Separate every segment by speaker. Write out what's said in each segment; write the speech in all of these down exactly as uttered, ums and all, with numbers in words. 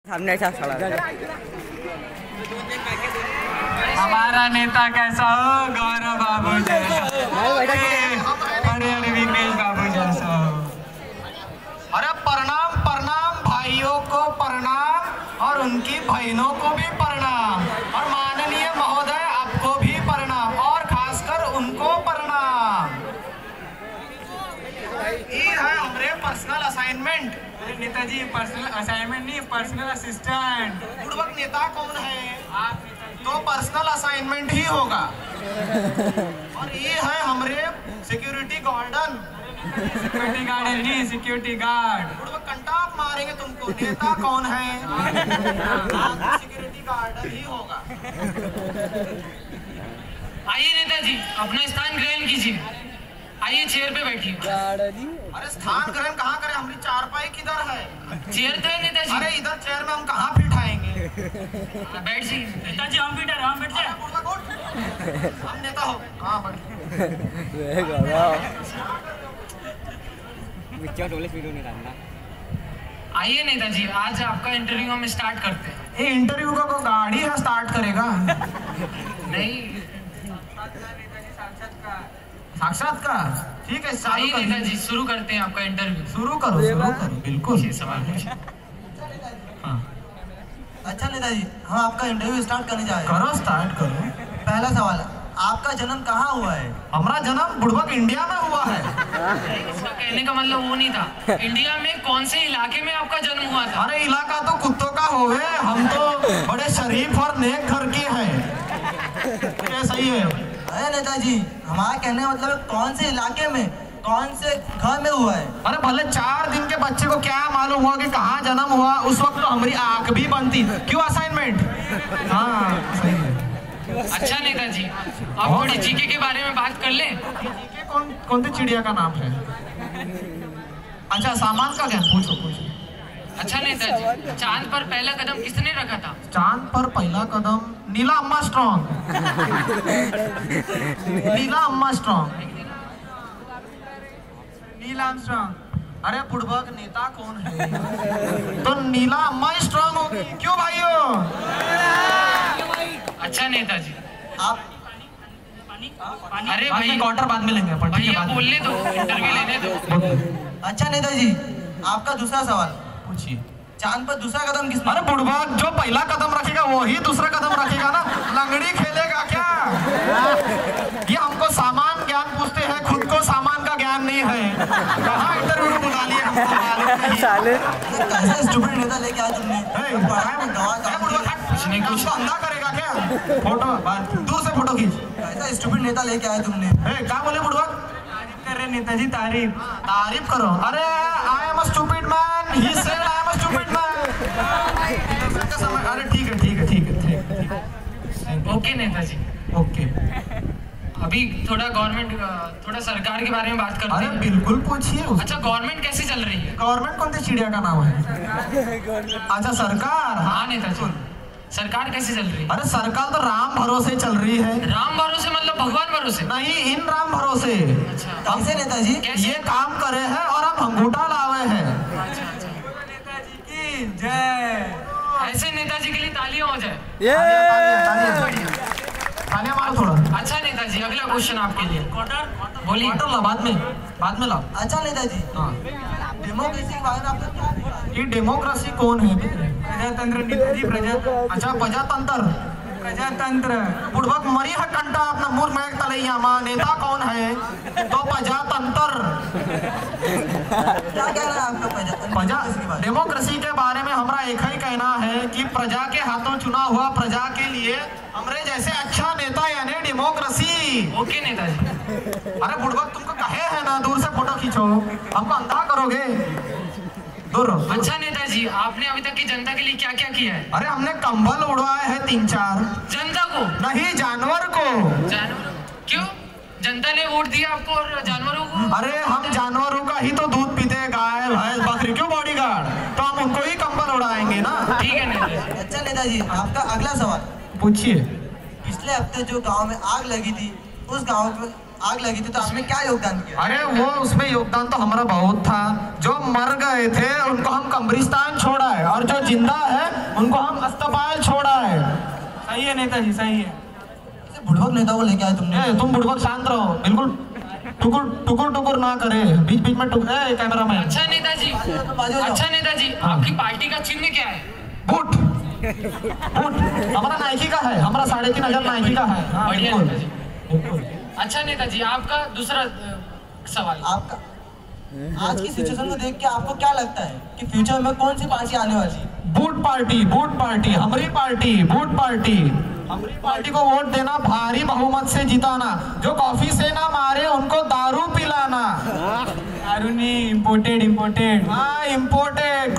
Speaker 1: सामने
Speaker 2: हमारा नेता कैसा हो? गौरव बाबू जैसा, अरे अरे विघ्नेश बाबू जैसा हो। अरे प्रणाम प्रणाम भाइयों को प्रणाम और उनकी बहनों को भी प्रणाम और माननीय महोदय आपको भी प्रणाम और खासकर उनको प्रणाम। ये है हमारे पर्सनल असाइनमेंट। नेताजी पर्सनल असाइनमेंट नहीं, पर्सनल असिस्टेंट। पूर्वक नेता कौन है? आप तो पर्सनल असाइनमेंट ही होगा। और ये है हमारे सिक्योरिटी गार्डन। सिक्योरिटी गार्डन नहीं, सिक्योरिटी गार्ड। पूर्वक कंटा मारेंगे तुमको। नेता कौन है? सिक्योरिटी गार्डन ही होगा।
Speaker 3: आइए नेताजी, अपना स्थान ग्रहण कीजिए। आइए चेयर पे बैठिए।
Speaker 2: अरे स्थान ग्रहण कहाँ करें? हमारी चारपाई किधर है?
Speaker 3: चेयर तो है नेताजी।
Speaker 2: अरे इधर चेयर में हम कहाँ बिठाएंगे?
Speaker 3: बैठ जाइए नेताजी, हम बैठे हम बैठ जाए।
Speaker 2: हम नेता हो हाँ बैठ।
Speaker 3: आइए नेताजी, आज आपका इंटरव्यू हम स्टार्ट करते हैं।
Speaker 2: ये इंटरव्यू का कोई गाड़ी है स्टार्ट करेगा?
Speaker 3: नहीं,
Speaker 2: साक्षात्कार। ठीक है,
Speaker 3: आइए नेताजी शुरू करते हैं आपका इंटरव्यू।
Speaker 2: शुरू करो शुरू करो बिल्कुल।
Speaker 3: सवाल पूछिए।
Speaker 2: हाँ
Speaker 4: अच्छा नेताजी, हम आपका इंटरव्यू स्टार्ट करने जा रहे हैं।
Speaker 2: करो स्टार्ट करो।
Speaker 4: पहला सवाल, आपका जन्म कहाँ हुआ है?
Speaker 2: हमारा जन्म बुड़बक इंडिया में हुआ है।
Speaker 3: इसका कहने का मतलब वो नहीं था। इंडिया में कौन से इलाके में आपका जन्म हुआ था?
Speaker 2: अरे इलाका तो कुत्तों का होवे, हम तो बड़े शरीफ और नेक घर के हैं। क्या सही है?
Speaker 4: अरे नेताजी, हमारा कहने का मतलब कौन से इलाके में, कौन से घर में हुआ है?
Speaker 2: अरे भले चार दिन के बच्चे को क्या मालूम हुआ कि कहाँ जन्म हुआ? उस वक्त तो हमारी आंख भी बनती। क्यों असाइनमेंट? हाँ सही है।
Speaker 3: अच्छा नेताजी, आप थोड़ी जीके के बारे में बात कर लें।
Speaker 2: जीके कौन कौन सी चिड़िया का नाम है? अच्छा सामान का ज्ञान पूछो पूछो।
Speaker 3: अच्छा नेताजी, चांद पर पहला कदम किसने रखा था?
Speaker 2: चांद पर पहला कदम नीला अम्मा स्ट्रॉन्ग। नीला अम्मा स्ट्रॉन्ग। नीला स्ट्रॉन्ग। अरे बुड़बक नेता कौन है? तो नीला अम्मा स्ट्रॉन्ग होगी। क्यों भाइयों?
Speaker 3: अच्छा नेताजी,
Speaker 4: आप
Speaker 3: अरे भाई
Speaker 2: क्वार्टर बाद में लेंगे अपन।
Speaker 3: भैया बोलने दो, इंटरव्यू लेने दो।
Speaker 4: अच्छा नेताजी, आपका दूसरा सवाल,
Speaker 2: पूछिए।
Speaker 4: चांद पर दूसरा कदम किसने?
Speaker 2: अरे बुड़बक जो पहला कदम रखेगा वही दूसरा कदम रखेगा ना। लंगड़ी खेलेगा क्या? ये हमको सामान ज्ञान पूछते हैं, खुद को सामान का ज्ञान नहीं है। कहाँ इंटरव्यू में बुला लिया हमको?
Speaker 4: कैसा स्टूपिड नेता लेके आए तुमने?
Speaker 2: कुछ नहीं, कुछ तो अंधा करेगा क्या? फोटो दूर से फोटो खींच।
Speaker 4: कैसा स्टूपिड नेता लेके आए तुमने?
Speaker 2: क्या बोले बुड़बक? तारीफ कर रहे नेताजी, तारीफ तारीफ करो। अरे I am a stupid man, he said I am a stupid man. अरे ठीक है ठीक है ठीक है ठीक है।
Speaker 3: ओके नेताजी,
Speaker 2: ओके।
Speaker 3: अभी थोड़ा गवर्नमेंट, थोड़ा सरकार के बारे में बात करते
Speaker 2: अरे
Speaker 3: हैं।
Speaker 2: बिल्कुल पूछिए।
Speaker 3: अच्छा, गवर्नमेंट कैसी चल रही है?
Speaker 2: गवर्नमेंट कौन सी चिड़िया का नाम है? अच्छा सरकार।
Speaker 3: हाँ नेताजी, सरकार कैसी चल रही है?
Speaker 2: अरे सरकार तो राम भरोसे चल रही है।
Speaker 3: राम भरोसे मतलब भगवान भरोसे?
Speaker 2: नहीं, इन राम भरोसे।
Speaker 3: अच्छा,
Speaker 4: कैसे नेताजी?
Speaker 2: ये काम करे हैं और हम अंगूठा लावे हैं।
Speaker 3: अच्छा अच्छा,
Speaker 2: नेताजी की जय।
Speaker 3: ऐसे नेताजी के लिए तालियां हो जाए।
Speaker 2: तालियां मारो थोड़ा।
Speaker 3: अच्छा नेताजी, अगला क्वेश्चन आपके लिए। बोलिए।
Speaker 2: क्वार्टर ला बाद में, बाद में लाओ।
Speaker 4: अच्छा नेताजी,
Speaker 2: हाँ,
Speaker 4: डेमोक्रेसी के बारे में आपको क्या लगता है?
Speaker 2: ये डेमोक्रेसी कौन है? प्रजातंत्र नेताजी। प्रजा अच्छा प्रजातंत्र। प्रजातंत्र बुड़बक मरी है कंटा अपना मुंह में तलैया मां। नेता कौन है? तो प्रजातंत्र।
Speaker 4: क्या कहना है आपका
Speaker 2: प्रजा डेमोक्रेसी के बारे में हमारा एक ही कहना है कि प्रजा के हाथों चुना हुआ प्रजा के लिए हमरे जैसे अच्छा नेता यानी डेमोक्रेसी।
Speaker 3: ओके नेताजी।
Speaker 2: अरे बुड़बक तुमको कहे है ना दूर से फोटो खींचो, हमको अंधा करोगे? दूर रहो।
Speaker 3: अच्छा नेताजी, आपने अभी तक की जनता के लिए क्या क्या किया है?
Speaker 2: अरे हमने कंबल उड़वाए हैं तीन चार।
Speaker 3: जनता को
Speaker 2: नहीं, जानवर को।
Speaker 3: जानवर? क्यों? जनता ने वोट दिया आपको और जानवरों को?
Speaker 2: अरे हम जानवरों का ही तो दूध पीते हैं, गाय भैंस बकरी। क्यों बॉडीगार्ड? तो हम उनको ही कंबल उड़ाएंगे ना।
Speaker 3: ठीक है नेताजी।
Speaker 4: अच्छा नेताजी, आपका अगला सवाल,
Speaker 2: पूछिए।
Speaker 4: पिछले हफ्ते जो गांव में आग लगी थी, उस गांव में आग लगी थी तो आपने क्या योगदान किया?
Speaker 2: अरे वो उसमें योगदान तो हमारा बहुत था। जो मर गए थे उनको हम कब्रिस्तान छोड़ा है और जो जिंदा है उनको हम अस्पताल छोड़ा है। सही है नेताजी, सही है।
Speaker 4: बुड़बक नेता को लेके आए तुमने।
Speaker 2: ए, तुम बुड़बक शांत रहो, बिल्कुल टुकुर टुकुर टुकुर ना करे, बीच बीच में टुकुर। ए कैमरा मैन।
Speaker 3: अच्छा नेताजी, अच्छा नेताजी, आपकी पार्टी का चिन्ह क्या है?
Speaker 2: बूट बूट हमारा नाइकी का है, हमारा साढ़े तीन हजार नाइकी का है। हाँ,
Speaker 3: बढ़िया
Speaker 2: बिल्कुल,
Speaker 3: नेताजी।
Speaker 2: बिल्कुल।
Speaker 3: अच्छा नेताजी, आपका दूसरा अ, सवाल।
Speaker 4: आपका आज की सिचुएशन को देख के आपको क्या लगता है कि फ्यूचर में कौन सी पार्टी आने वाली है?
Speaker 2: बूट पार्टी, बूट पार्टी, हमारी पार्टी, बूट पार्टी। हमारी पार्टी को वोट देना, भारी बहुमत से जिताना, जो कॉफी से ना मारे उनको दारू पिलाना। दारू नहीं, इम्पोर्टेड, इम्पोर्टेड। हाँ इम्पोर्टेड।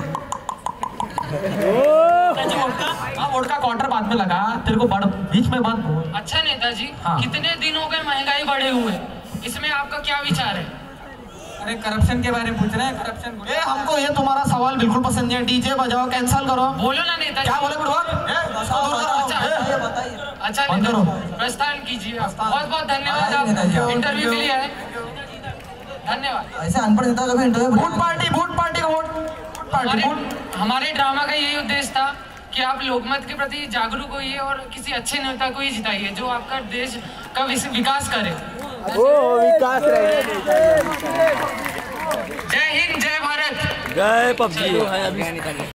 Speaker 2: हाँ वोट का क्वार्टर बाद में लगा, तेरे को बड़ बीच में बात बोल।
Speaker 3: अच्छा नेताजी,
Speaker 2: हाँ।
Speaker 3: कितने दिन हो गए महंगाई बढ़े हुए, इसमें आपका क्या विचार है?
Speaker 2: अरे करप्शन के बारे में पूछ रहे हैं, करप्शन। ए हमको ये तुम्हारा सवाल बिल्कुल पसंद नहीं है। डीजे बजाओ, कैंसिल करो।
Speaker 3: बोलो ना नेताजी।
Speaker 2: क्या बोले बुढ़वा?
Speaker 4: बताइए बताइए।
Speaker 3: अच्छा
Speaker 2: बंद
Speaker 3: नेताजी,
Speaker 2: करो।
Speaker 3: प्रस्थान कीजिए। बहुत बहुत धन्यवाद, आप इंटरव्यू के लिए आए। धन्यवाद।
Speaker 4: ऐसे अनपढ़ नेता कभी interview.
Speaker 2: Boot party, boot party का वोट, बूट पार्टी,
Speaker 3: हमारे
Speaker 2: बूट।
Speaker 3: हमारे ड्रामा का यही उद्देश्य था कि आप लोकमत के प्रति जागरूक होइए और किसी अच्छे नेता को ही जिताइए जो आपका देश का विस- विकास करे।
Speaker 1: ओ विकास रहे।
Speaker 3: जय हिंद, जय भारत,
Speaker 1: जय पबजी।